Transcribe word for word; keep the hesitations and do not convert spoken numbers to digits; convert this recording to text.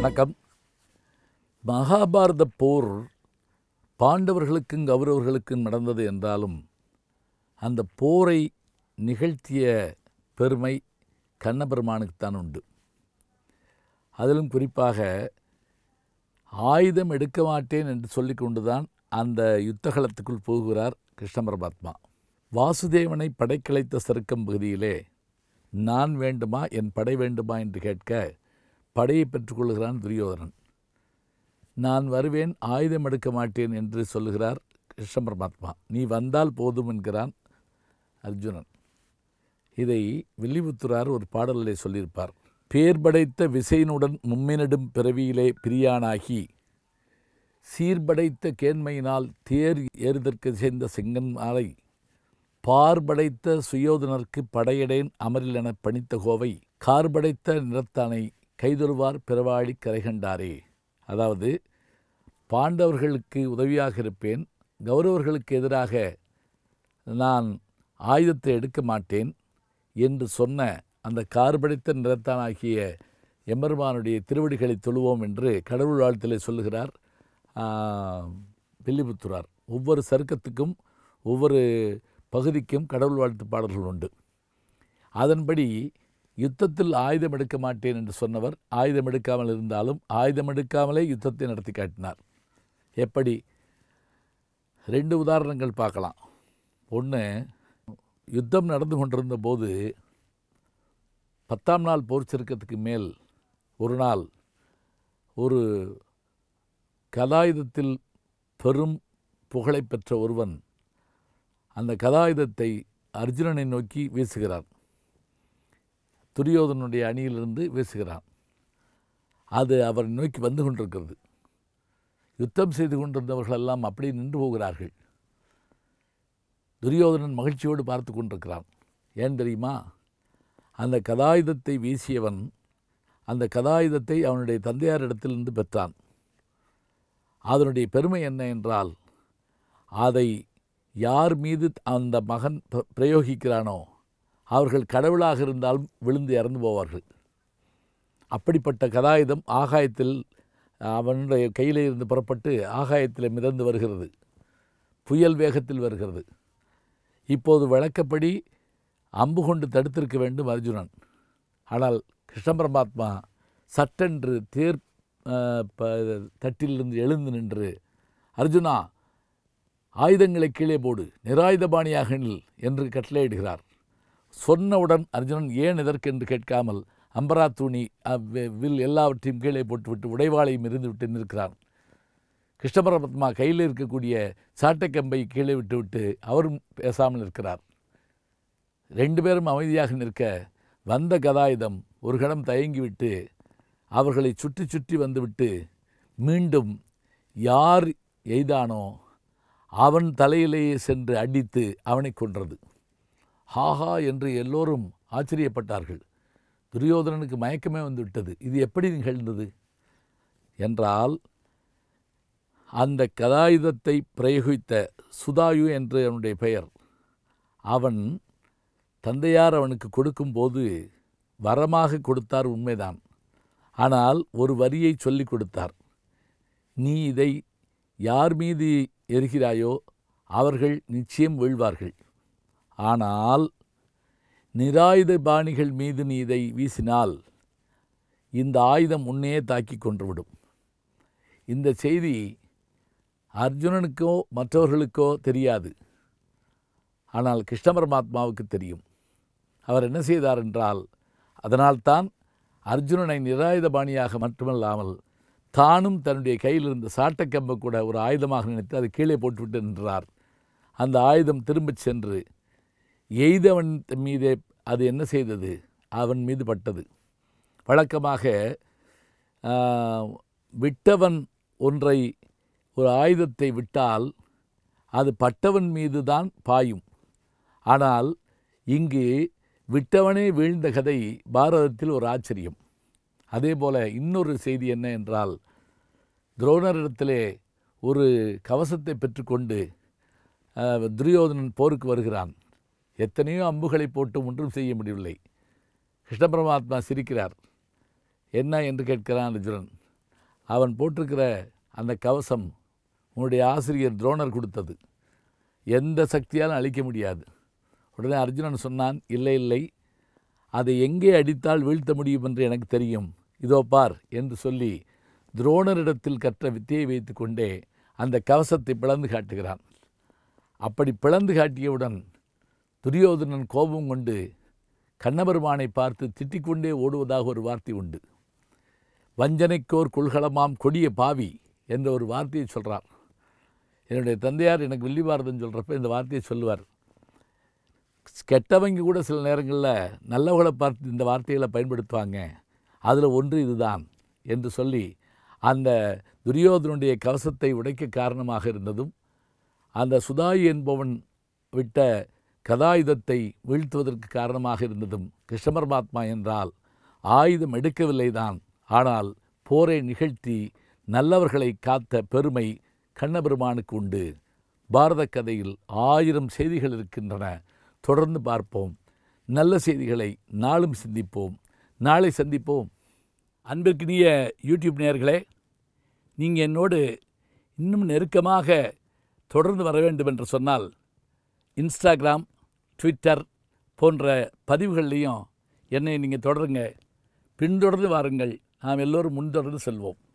வணக்கம். மகாபாரத போர் பாண்டவர்களுக்கும் கௌரவர்களுக்கும் நடந்தது என்றாலும் அந்த போரை நிகழ்த்திய பெருமை கண்ணபெருமானுக்குத்தான் உண்டு. அதிலும் குறிப்பாக ஆயுதம் எடுக்க மாட்டேன் என்று சொல்லிக் கொண்டுதான் அந்த யுத்தகலத்துக்குள் போகிறார் கிருஷ்ண பரமாத்மா. வாசுதேவனை படைக்கலைத்த சருக்கம் பகுதியிலே நான் வேண்டுமா என் படை வேண்டுமா என்று கேட்க படையை பெற்றுக்கொள்கிறான் துரியோதனன். நான் வருவேன், ஆயுதம் எடுக்க மாட்டேன் என்று சொல்லுகிறார் கிருஷ்ண பரமாத்மா. நீ வந்தால் போதும் என்கிறான் அர்ஜுனன். இதை வில்லிபுத்தூரார் ஒரு பாடலிலே சொல்லியிருப்பார். பேர் படைத்த விசையினுடன் மும்மினடும் பிறவியிலே பிரியானாகி சீர்படைத்த கேண்மையினால் தேர் ஏறுதற்கு சேர்ந்த செங்கன் மாலை பார்படைத்த சுயோதனருக்கு படையடேன் அமரில் என பணித்த கோவை கார்படைத்த நிறத்தானை கைதொருவார் பிறவாழி கரைகண்டாரே. அதாவது பாண்டவர்களுக்கு உதவியாக இருப்பேன், கௌரவர்களுக்கு எதிராக நான் ஆயுதத்தை எடுக்க மாட்டேன் என்று சொன்ன அந்த கார்படைத்த நிறத்தானாகிய எம்பெருமானுடைய திருவடிகளை தொழுவோம் என்று கடவுள் வாழ்த்திலே சொல்லுகிறார் வில்லிபுத்தூரார். ஒவ்வொரு சருக்கத்துக்கும் ஒவ்வொரு பகுதிக்கும் கடவுள் வாழ்த்து பாடல்கள் உண்டு. அதன்படி யுத்தத்தில் ஆயுதம் எடுக்க மாட்டேன் என்று சொன்னவர் ஆயுதம் எடுக்காமல் இருந்தாலும் ஆயுதம் எடுக்காமலே யுத்தத்தை நடத்தி காட்டினார். எப்படி? ரெண்டு உதாரணங்கள் பார்க்கலாம். ஒன்று, யுத்தம் நடந்து கொண்டிருந்த போது பத்தாம் நாள் போர் சருக்கத்துக்கு மேல் ஒரு நாள் ஒரு கதாயுதத்தில் பெரும் புகழை பெற்ற ஒருவன் அந்த கதாயுதத்தை அர்ஜுனனை நோக்கி வீசுகிறான். துரியோதனுடைய அணியிலிருந்து வீசுகிறான். அது அவரை நோக்கி வந்து கொண்டிருக்கிறது. யுத்தம் செய்து கொண்டிருந்தவர்களெல்லாம் அப்படி நின்று போகிறார்கள். துரியோதனன் மகிழ்ச்சியோடு பார்த்து கொண்டிருக்கிறான். ஏன் தெரியுமா? அந்த கதாயுதத்தை வீசியவன் அந்த கதாயுதத்தை அவனுடைய தந்தையாரிடத்திலிருந்து பெற்றான். அதனுடைய பெருமை என்ன என்றால், அதை யார் மீது அந்த மகன் பிரயோகிக்கிறானோ அவர்கள் கடவுளாக இருந்தாலும் விழுந்து இறந்து போவார்கள். அப்படிப்பட்ட கதாயுதம் ஆகாயத்தில் அவனுடைய கையில் இருந்து புறப்பட்டு ஆகாயத்தில் மிதந்து வருகிறது. புயல் வேகத்தில் வருகிறது. இப்போது வழக்கப்படி அம்பு கொண்டு தடுத்திருக்க வேண்டும் அர்ஜுனன். ஆனால் கிருஷ்ண பரமாத்மா சட்டென்று தேர் தட்டிலிருந்து எழுந்து நின்று, அர்ஜுனா ஆயுதங்களை கீழே போடு, நிராயுதபாணியாக நில் என்று கட்டளையிடுகிறார். சொன்னவுடன் அர்ஜுனன் ஏன் எதற்கு என்று கேட்காமல் அம்பரா தூணி வில் எல்லாவற்றையும் கீழே போட்டுவிட்டு உடைவாளையும் இருந்து விட்டு நிற்கிறான். கிருஷ்ண பரமாத்மா கையில் இருக்கக்கூடிய சாட்டைக்கம்பை கீழே விட்டுவிட்டு அவரும் பேசாமல் இருக்கிறார். ரெண்டு பேரும் அமைதியாக நிற்க வந்த கதாயுதம் ஒரு கணம் தயங்கிவிட்டு அவர்களை சுற்றி சுற்றி வந்துவிட்டு மீண்டும் யார் எய்தானோ அவன் தலையிலேயே சென்று அடித்து அவனை கொன்றது. ஹாஹா என்று எல்லோரும் ஆச்சரியப்பட்டார்கள். துரியோதனனுக்கு மயக்கமே வந்துவிட்டது. இது எப்படி நிகழ்ந்தது என்றால், அந்த கதாயுதத்தை பிரயோகித்த சுதாயு என்று அவனுடைய பெயர், அவன் தந்தையார் அவனுக்கு கொடுக்கும்போது வரமாக கொடுத்தார், உண்மைதான். ஆனால் ஒரு வரியை சொல்லி கொடுத்தார். நீ இதை யார் மீது எரிகிறாயோ அவர்கள் நிச்சயம் வீழ்வார்கள். ஆனால் நிராயுத பாணிகள் மீது நீ இதை வீசினால் இந்த ஆயுதம் உன்னையே தாக்கி கொன்றுவிடும். இந்த செய்தி அர்ஜுனனுக்கோ மற்றவர்களுக்கோ தெரியாது. ஆனால் கிருஷ்ண பரமாத்மாவுக்கு தெரியும். அவர் என்ன செய்தார் என்றால், அதனால்தான் அர்ஜுனனை நிராயுத பாணியாக மட்டுமல்லாமல் தானும் தன்னுடைய கையில் இருந்த சாட்டைக்கம்பை கூட ஒரு ஆயுதமாக நினைத்து அதை கீழே போட்டுவிட்டு நின்றார். அந்த ஆயுதம் திரும்பச் சென்று எய்தவன் மீதே அது என்ன செய்தது? அவன் மீது பட்டது. வழக்கமாக விட்டவன் ஒன்றை ஒரு ஆயுதத்தை விட்டால் அது பட்டவன் மீது தான் பாயும். ஆனால் இங்கு விட்டவனே வீழ்ந்த கதை பாரதத்தில் ஒரு ஆச்சரியம். அதே போல் இன்னொரு செய்தி என்ன என்றால், துரோணரிடத்திலே ஒரு கவசத்தை பெற்றுக்கொண்டு துரியோதனன் போருக்கு வருகிறான். எத்தனையோ அம்புகளை போட்டு ஒன்றும் செய்ய முடியவில்லை. கிருஷ்ண பரமாத்மா சிரிக்கிறார். என்ன என்று கேட்கிறான் அர்ஜுனன். அவன் போட்டிருக்கிற அந்த கவசம் உன்னுடைய ஆசிரியர் துரோணர் கொடுத்தது, எந்த சக்தியாலும் அழிக்க முடியாது. உடனே அர்ஜுனன் சொன்னான், இல்லை இல்லை, அதை எங்கே அடித்தால் வீழ்த்த முடியும் என்று எனக்கு தெரியும், இதோ பார் என்று சொல்லி துரோணரிடத்தில் கற்ற வித்தையை வைத்து கொண்டே அந்த கவசத்தை பிளந்து காட்டுகிறான். அப்படி பிளந்து காட்டியவுடன் துரியோதனன் கோபம் கொண்டு கண்ணபெருமானை பார்த்து திட்டிக்கொண்டே ஓடுவதாக ஒரு வார்த்தை உண்டு. வஞ்சனைக்கோர் கொள்களமாம் கொடிய பாவி என்ற ஒரு வார்த்தையை சொல்கிறார். என்னுடைய தந்தையார் எனக்கு வில்லிபாரதம் சொல்கிறப்ப இந்த வார்த்தையை சொல்லுவார். கெட்டவங்க கூட சில நேரங்களில் நல்லவங்களை பார்த்து இந்த வார்த்தைகளை பயன்படுத்துவாங்க, அதில் ஒன்று இதுதான் என்று சொல்லி அந்த துரியோதனுடைய கவசத்தை உடைக்க காரணமாக இருந்ததும், அந்த சுதாயி என்பவன் விட்ட கதாயுதத்தை வீழ்த்துவதற்கு காரணமாக இருந்ததும் கிருஷ்ண பரமாத்மா என்றால் ஆயுதம் எடுக்கவில்லை தான், ஆனால் போரை நிகழ்த்தி நல்லவர்களை காத்த பெருமை கண்ணபெருமானுக்கு உண்டு. பாரத கதையில் ஆயிரம் செய்திகள் இருக்கின்றன. தொடர்ந்து பார்ப்போம். நல்ல செய்திகளை நாளும் சிந்திப்போம். நாளை சந்திப்போம். அன்பிற்கினிய யூடியூப் நேயர்களே, நீங்கள் என்னோடு இன்னும் நெருக்கமாக தொடர்ந்து வர வேண்டும் என்று சொன்னால் இன்ஸ்டாகிராம், ட்விட்டர் போன்ற பதிவுகள்லையும் என்னை நீங்கள் தொடருங்க. பின்தொடர்ந்து வாருங்கள். நாம் எல்லோரும் முன்தொடர்ந்து செல்வோம்.